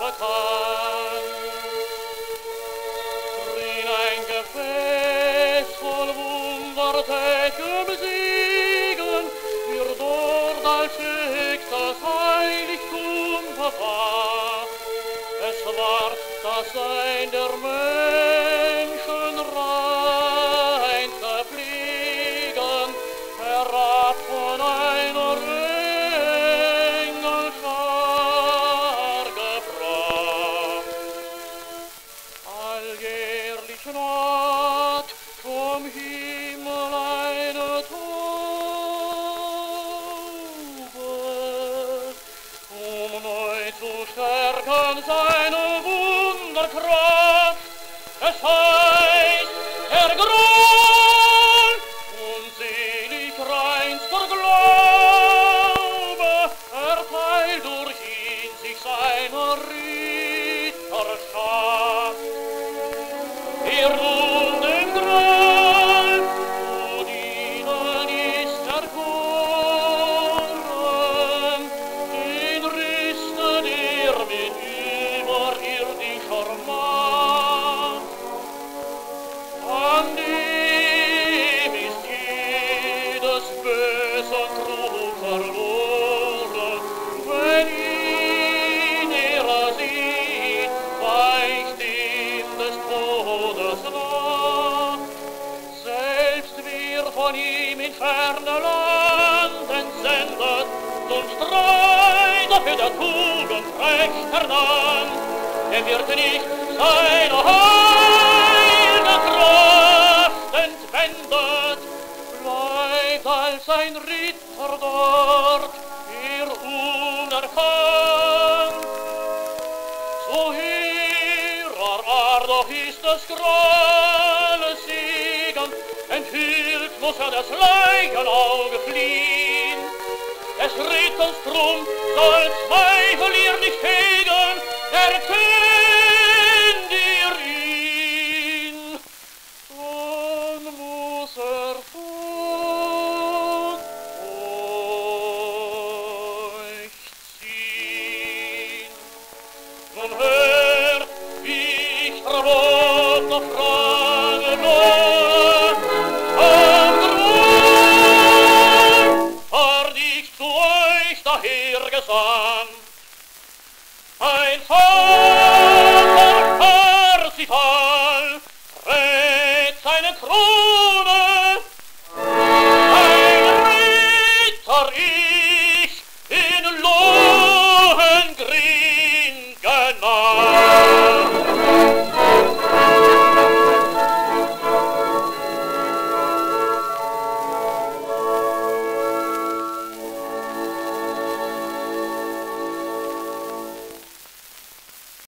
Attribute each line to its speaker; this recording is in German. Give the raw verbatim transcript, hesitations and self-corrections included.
Speaker 1: bekannt. Drin ein Gefäß voll wundertätigem Segen, wird dort als höchstes Heiligtum verwahrt. Es ward das Sein der Menschen reinste Fliegen, herab von einer Engelschar gebracht. Alljährlich naht vom Himmel eine Taube, um neu zu stärken seine Wunderkraft. Es heißt, der Grund und selig reinster Glaube erteilt durch ihn sich seiner Ritterschaft. Er nun dem Gral zu dienen ist erkoren, den rüstet er mit überirdischer Macht. An dem ist jedes böse Trug verloren, wenn ihn er sieht, weicht ihm des Todes nach. Selbst wir von ihm in ferne Land entsendet, zum Streiter für der Tugend rechter Dank, er wird nicht seine heilge Kraft entwendet, bleibt als ein Ritter dort, ihr unerkannt. So höherer Art doch ist des Grales Segen, enthüllt muss er das Leichenauge fliehen. Des Ritters Trumpf soll Zweifel ihr nicht hegen, erkennt ihr ihn, dann muss er fort euch ziehen. Nun hört, wie ich verwirrt noch fragen will, am Grund, hart ich zu euch dahergesandt.